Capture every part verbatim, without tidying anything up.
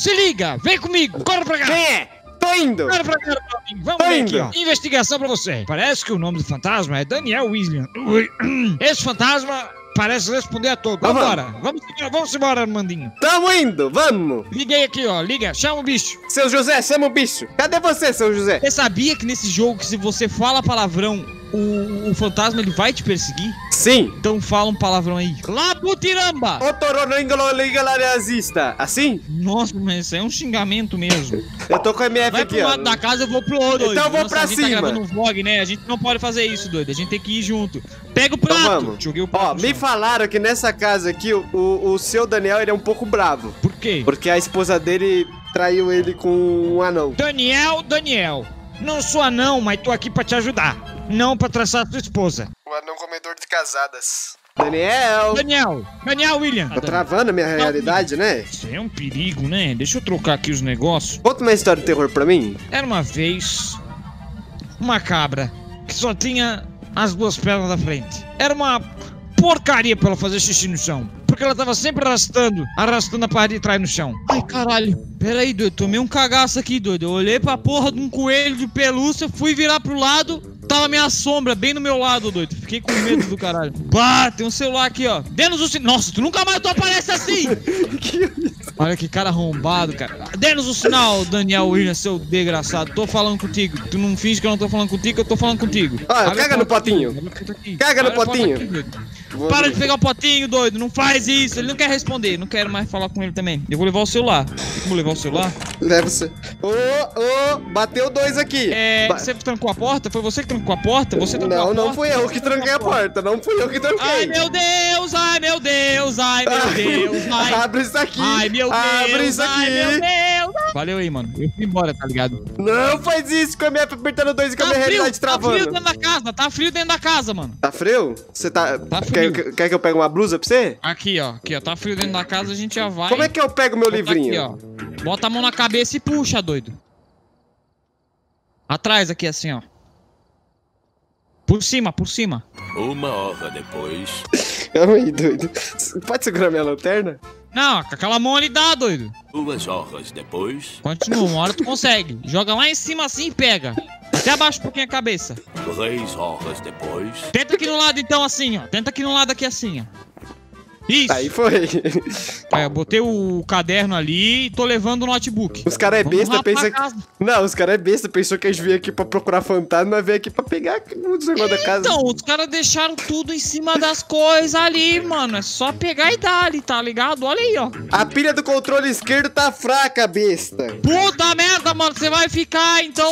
Se liga, vem comigo, corre pra cá. Quem é? Tô indo. Corre pra cá, meu amigo. Vamos Tô ver indo. aqui, ó. Investigação pra você. Parece que o nome do fantasma é Daniel William. Esse fantasma parece responder a todos. Vamos. Vambora. Vamos embora, vamos embora, Armandinho. Tamo indo, vamos. Liguei aqui, ó. Liga, chama o bicho. Seu José, chama o bicho. Cadê você, seu José? Você sabia que nesse jogo, se você fala palavrão, o, o fantasma ele vai te perseguir? Sim. Então fala um palavrão aí. Labutiramba! Otoroningololingolarazista. Assim? Nossa, mas isso é um xingamento mesmo. Eu tô com a M F Vai aqui, pro ó. lado da casa, eu vou pro outro, doido. Então eu vou Nossa, pra a gente cima. tá gravando um vlog, né? A gente não pode fazer isso, doido. A gente tem que ir junto. Pega o prato. Então vamos. Joguei o prato Ó, no me chão. falaram que nessa casa aqui, o, o, o seu Daniel, ele é um pouco bravo. Por quê? Porque a esposa dele traiu ele com um anão. Daniel, Daniel. Não sou anão, mas tô aqui pra te ajudar. Não pra traçar a tua esposa. O anão comedor de casadas. Daniel. Daniel. Daniel William. Tá travando a minha realidade, né? Isso é um perigo, né? Deixa eu trocar aqui os negócios. Conta uma história de terror pra mim. Era uma vez uma cabra que só tinha as duas pernas da frente. Era uma porcaria pra ela fazer xixi no chão. Porque ela tava sempre arrastando, arrastando a parede de trás no chão. Ai, caralho. Pera aí, doido. Tomei um cagaço aqui, doido. Eu olhei pra porra de um coelho de pelúcia, fui virar pro lado, tava minha sombra bem no meu lado, doido. Fiquei com medo do caralho. Pá, tem um celular aqui, ó. Dê-nos o sinal. Nossa, tu nunca mais tu aparece assim. Olha que cara arrombado, cara. Dê-nos o sinal, Daniel Williams, seu desgraçado. Tô falando contigo. Tu não finge que eu não tô falando contigo, eu tô falando contigo. Olha, Abre a caga no porta aqui, potinho. abre a porta aqui. Caga no Abre a porta potinho. aqui, doido. Vou Para abrir. de pegar o potinho, doido. Não faz isso. Ele não quer responder. Não quero mais falar com ele também. Eu vou levar o celular. Tem como levar o celular? Leva você. Ô, ô, bateu dois aqui. É. Ba- Você trancou a porta? Foi você que trancou a porta? Você trancou a Não, porta? não fui eu que tranquei a porta. Não fui eu que tranquei. Ai, meu Deus, ai, meu Deus, ai, meu Deus, ai. Abre isso aqui. Ai, meu Deus, Abre isso ai, meu aqui. Deus. Valeu aí, mano. Eu fui embora, tá ligado? Não faz isso com a minha apertando dois e com a Tá minha frio, realidade tá frio travando. dentro da casa, tá frio dentro da casa, mano. Tá frio? Você tá. Tá quer, frio. quer que eu pegue uma blusa pra você? Aqui, ó, aqui, ó, tá frio dentro da casa, a gente já vai. Como é que eu pego meu Bota livrinho? Aqui, ó. Bota a mão na cabeça e puxa, doido. Atrás aqui, assim, ó. Por cima, por cima. Uma hora depois. Calma aí, doido. Pode segurar minha lanterna? Não, com aquela mão ali dá, doido. Duas horas depois. Continua, uma hora tu consegue. Joga lá em cima assim e pega. Até abaixo um pouquinho a cabeça. Três horas depois. Tenta aqui no lado então assim, ó. Tenta aqui no lado aqui assim, ó. Isso. Aí foi. Aí, eu botei o caderno ali e tô levando o notebook. Os caras é Vamos besta, rapar pensa a casa. que... Não, os caras é besta, pensou que a gente veio aqui pra procurar fantasma, mas veio aqui pra pegar os negócios da casa. Então, os caras deixaram tudo em cima das coisas ali, mano. É só pegar e dar ali, tá ligado? Olha aí, ó. A pilha do controle esquerdo tá fraca, besta. Puta merda, mano. Você vai ficar, então...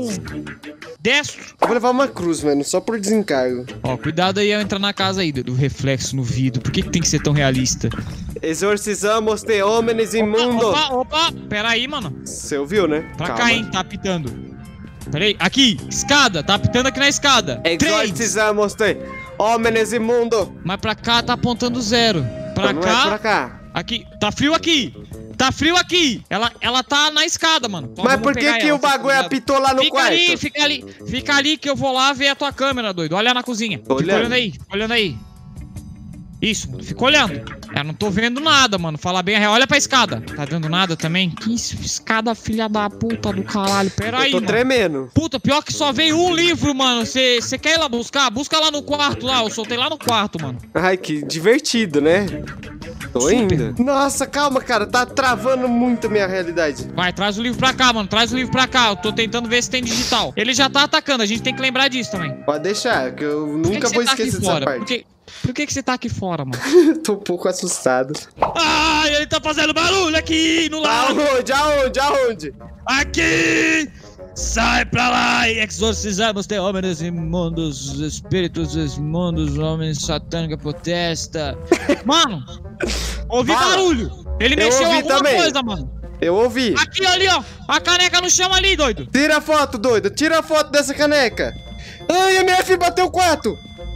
destro. Eu vou levar uma cruz, mano, só por desencargo. Ó, cuidado aí ao entrar na casa aí, do, do reflexo no vidro. Por que, que tem que ser tão realista? Exorcizamos de homens imundos. Opa, opa, pera aí, mano. Você ouviu, né? Pra Calma. cá, hein, tá apitando. Pera aí, aqui, escada, tá apitando aqui na escada. Três. Exorcizamos de homens imundos. Mas pra cá tá apontando zero. Pra Não cá, é pra cá. aqui, tá frio aqui. Tá frio aqui. Ela, ela tá na escada, mano. Ó, Mas vamos por que pegar que ela, o bagulho tá ligado? apitou lá no Fica quarto? ali, fica ali, fica ali que eu vou lá ver a tua câmera, doido. Olha na cozinha. Tô Fica olhando. olhando aí, fica olhando aí. Isso, mano, fica olhando. É, não tô vendo nada, mano. Fala bem a real. Olha pra escada. Tá dando nada também? Que isso, escada, filha da puta do caralho. Pera aí, Eu tô mano. tremendo. Puta, pior que só veio um livro, mano. Você quer ir lá buscar? Busca lá no quarto, lá. Eu soltei lá no quarto, mano. Ai, que divertido, né? Tô Super. indo. Nossa, calma, cara. Tá travando muito a minha realidade. Vai, traz o livro pra cá, mano. Traz o livro pra cá. Eu tô tentando ver se tem digital. Ele já tá atacando. A gente tem que lembrar disso também. Pode deixar, que eu Por que nunca que vou você tá aqui esquecer dessa fora? Por parte. que, por que que você tá aqui fora, mano? Tô um pouco assustado. Ai, ele tá fazendo barulho aqui no lado. Aonde? Aonde? Aonde? Aqui! Sai pra lá e exorcizamos de homens imundos, espíritos imundos, homens satânica protesta. Mano, ouvi Fala. barulho. Ele Eu mexeu ouvi alguma também. coisa, mano. Eu ouvi. Aqui, ali, ó. A caneca no chão ali, doido. Tira a foto, doido. Tira a foto dessa caneca. Ai, M F bateu quatro.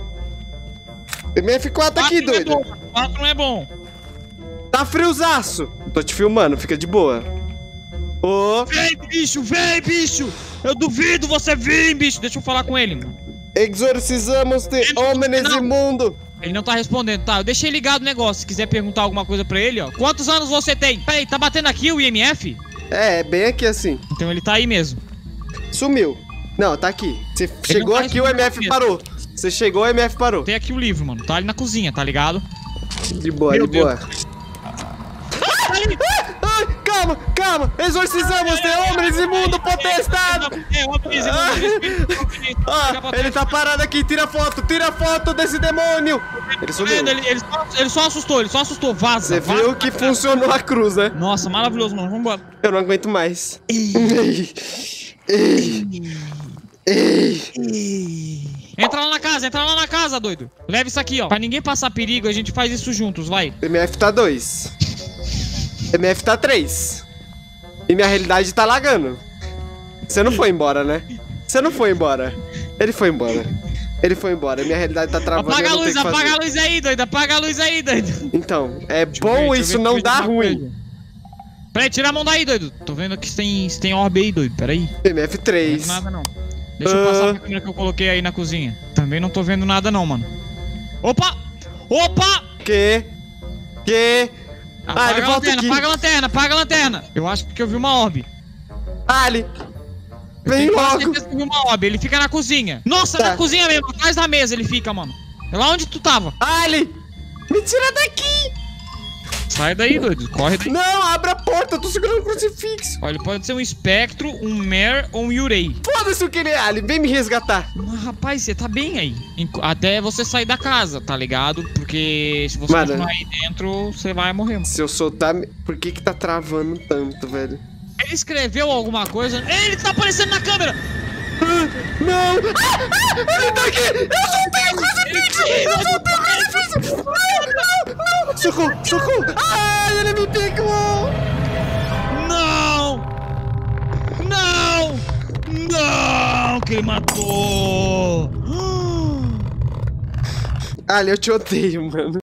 M F quatro aqui, Quatro não é doido. bom, Quatro não é bom. Tá friozaço. Tô te filmando, fica de boa. Ô, Vem, bicho, vem, bicho. Eu duvido você vir, bicho. Deixa eu falar com ele, mano. exorcizamos de Entra no homens final. imundos. Ele não tá respondendo, tá? Eu deixei ligado o negócio. Se quiser perguntar alguma coisa pra ele, ó. Quantos anos você tem? Peraí, tá batendo aqui o I M F? É, bem aqui assim. Então ele tá aí mesmo. Sumiu. Não, tá aqui. Você chegou tá aqui, o M F mesmo. parou. Você chegou, o M F parou. Tem aqui o livro, mano. Tá ali na cozinha, tá ligado? De boa, Meu de boa. Ah, ai, calma, calma. Exorcizamos demônios imundo potestado. É, homens imundos. Ah, ele tá parado aqui. Tira foto, tira foto desse demônio. Ele sumiu. Ele, ele, só, ele só assustou, ele só assustou. Vaza. Você vaza viu que funcionou a cruz, né? Nossa, maravilhoso, mano. Vambora. Eu não aguento mais. Ei. Ei. Ei. Entra lá na casa, entra lá na casa, doido. Leva isso aqui, ó. Pra ninguém passar perigo, a gente faz isso juntos, vai. M F tá dois. M F tá três. E minha realidade tá lagando. Você não foi embora, né? Você não foi embora. Ele foi embora. Ele foi embora. Minha realidade tá travando. Apaga a eu não luz, tenho o que apaga fazer. a luz aí, doido. Apaga a luz aí, doido. Então, é Deixa eu bom ver, deixa eu isso ver, não deixa eu ver dar uma ruim. coisa. Peraí, tira a mão daí, doido. Tô vendo que tem, tem orbe aí, doido. Peraí. M F Não três. tô vendo nada, não. Deixa eu Ah. passar pra câmera que eu coloquei aí na cozinha. Também não tô vendo nada, não, mano. Opa! Opa! Que? Que? Ah, Apaga ele a volta lanterna, aqui. apaga a lanterna, apaga a lanterna. Eu acho que eu vi uma orbe. Ali. Eu Vem tenho quase logo. certeza que eu vi uma orbe. Ele fica na cozinha. Nossa, Tá. na cozinha mesmo, atrás da mesa ele fica, mano. É lá onde tu tava. Ali. Me tira daqui. Sai daí, doido. Corre daí. Não, abre a porta. Eu tô segurando o crucifixo. Olha, ele pode ser um espectro, um mer ou um yurei. Foda-se o que ele é, Ali. Vem me resgatar. Mas, rapaz, você tá bem aí. Enqu- Até você sair da casa, tá ligado? Porque se você Mano. continuar aí dentro, você vai morrer, mano. Se eu soltar... Por que que tá travando tanto, velho? Ele escreveu alguma coisa. Ele tá aparecendo na câmera! Não! Ah, ah, ele tá aqui! Eu soltei o crucifixo! Eu soltei o crucifixo! Não, não, não! Socorro, socorro! Ai, ele me pegou! Não! Não! Não! Que ele matou! Ali, eu te odeio, mano.